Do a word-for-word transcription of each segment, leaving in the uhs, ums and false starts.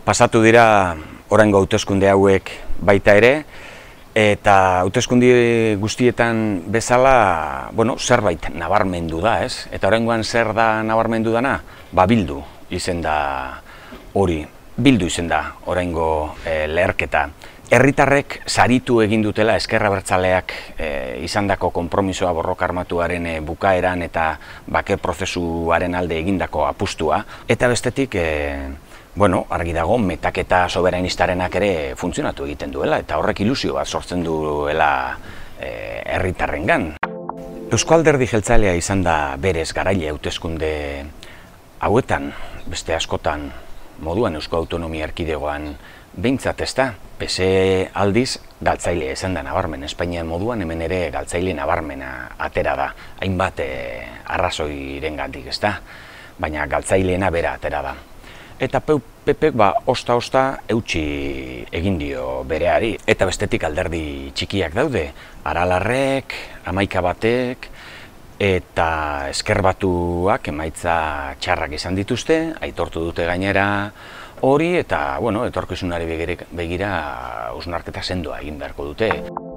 pasatu dira oraingo hauteskunde hauek baita ere, eta hauteskunde guztietan bezala, bueno, zerbait nabarmendu da, ez? Eta oraingoan zer da nabarmendu dana? Ba, Bildu izen da hori, Bildu izen da oraingo e, leherketa. Herritarrek saritu egin dutela Ezker Abertzaleak e, izandako konpromisoa borroka armatuaren e, bukaeran eta bake prozesuaren alde egindako apustua. Eta bestetik, e, bueno, argi dago, metaketa soberainistarenak ere funtzionatu egiten duela, eta horrek ilusio bat sortzen duela e, herritarrengan. Eusko Alderdi Jeltzalea izan da berez garaile hauteskunde hauetan, beste askotan moduan Eusko Autonomia Erkidegoan behintzat ez da. P S E aldiz galtzaile izan da nabarmen, Espainian moduan hemen ere galtzaile nabarmena atera da, hainbat e, arrazoirengatik ez da, baina galtzaileena bera atera da. Eta P P ba, osta-osta eutsi egin dio bereari. Eta bestetik alderdi txikiak daude, Aralarrek, Hamaika Batek, eta Ezker Batuak emaitza txarrak izan dituzte, aitortu dute gainera hori, eta, bueno, etorkizunari begira hausnarketa sendoa egin beharko dute.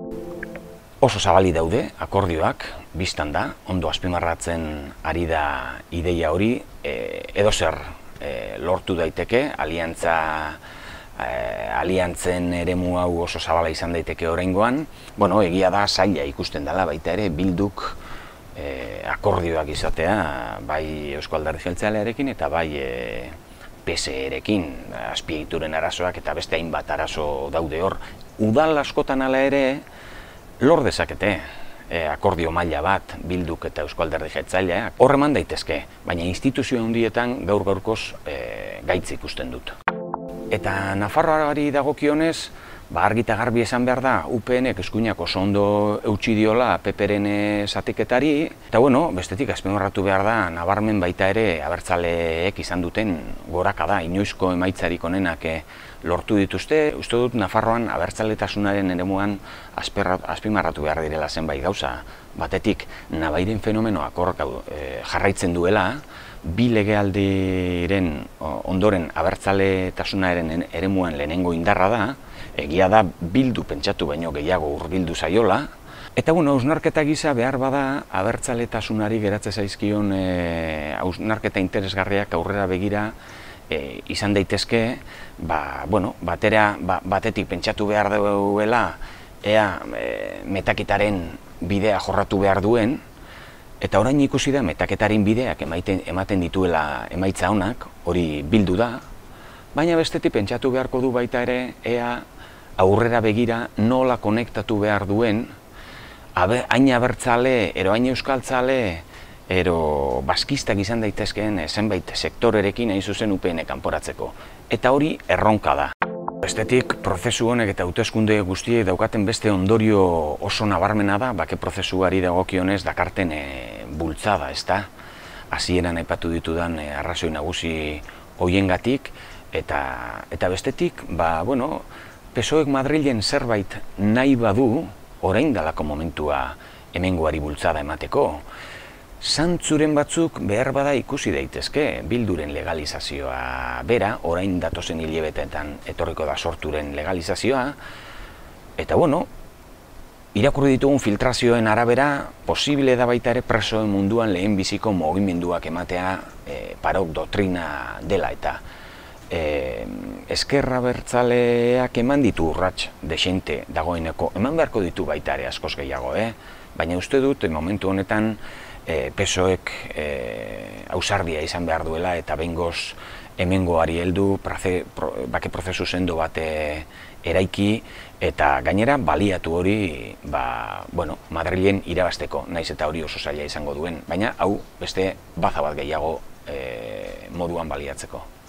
Oso zabali daude akordioak, biztan da, ondo azpimarratzen ari da ideia hori, e, edozer e, lortu daiteke, aliantza, e, aliantzen eremu hau oso zabala izan daiteke oraingoan. Bueno, egia da zaila ikusten dela baita ere Bilduk e, akordioak izatea, bai Eusko Alderdi Jeltzalearekin eta bai e, P S E-rekin, azpiegituren arazoak eta beste hainbat arazo daude hor. Udal askotan hala ere, lor dezakete e, akordio maila bat Bilduk eta Eusko Alderdi Jeltzaleak. Hor eman daitezke, baina instituzio handietan gaur gaurkoz e, gaitz ikusten dut. Eta Nafarroari dagokionez, ba, argi eta garbi esan behar da, U P N-ek eskuinak oso ondo eutsi diola P P-ren zatiketari, eta bueno, bestetik azpimarratu behar da, nabarmen baita ere abertzaleek izan duten gorakada, inoizko emaitzarik onenak lortu dituzte. Uste dut Nafarroan abertzaletasunaren eremuan azpimarratu behar direla zenbait gauza. Batetik, nabairen fenomenoak hor jarraitzen duela, bi legealdiren ondoren abertzaletasunaren eremuan lehenengo indarra da, egia da Bildu pentsatu baino gehiago hurbildu zaiola, eta bueno, hausnarketa gisa behar bada abertzaletasunari geratze zaizkion hausnarketa interesgarriak aurrera begira e, izan daitezke, ba, bueno, batera, ba, batetik pentsatu behar duela, ea e, metaketaren bidea jorratu behar duen, eta orain ikusi da metaketaren bideak emaiten, ematen dituela emaitza onak, hori Bildu da, baina bestetik pentsatu beharko du baita ere, ea aurrera begira nola konektatu behar duen, hain abertzale, ero hain euskaltzale, ero baskistak izan daitezkeen zenbait sektorerekin hain zuzen U P N kanporatzeko. Eta hori erronka da. Bestetik, prozesu honek eta hauteskunde guztiek daukaten beste ondorio oso nabarmena da, bake prozesuari dagokionez dakarten e, bultzada, ez da? Hasieran aipatu ditudan e, arrazoi nagusi hoiengatik, eta, eta bestetik, ba, bueno, P S O-ek Madrilen zerbait nahi badu, orain dalako momentua hemengoari bultzada emateko. Zantzuren batzuk behar bada ikusi daitezke, Bilduren legalizazioa bera, orain datozen hilabeteetan etorriko da Sorturen legalizazioa, eta bueno, irakurri ditugun filtrazioen arabera, posible da baita ere presoen munduan lehen biziko mugimenduak ematea e, Parot doktrina dela eta e, Ezker Abertzaleak eman ditu urrats dexente dagoeneko, eman beharko ditu baita ere askoz gehiago, eh? Baina uste dut, momentu honetan, E, P S O-ek e, ausardia izan behar duela eta behingoz hemengoari heldu proze, pro, bake prozesu sendo bat e, eraiki eta gainera baliatu hori ba, bueno, Madrilen irabazteko, naiz eta hori oso zaila izango duen, baina hau beste baza bat gehiago e, moduan baliatzeko.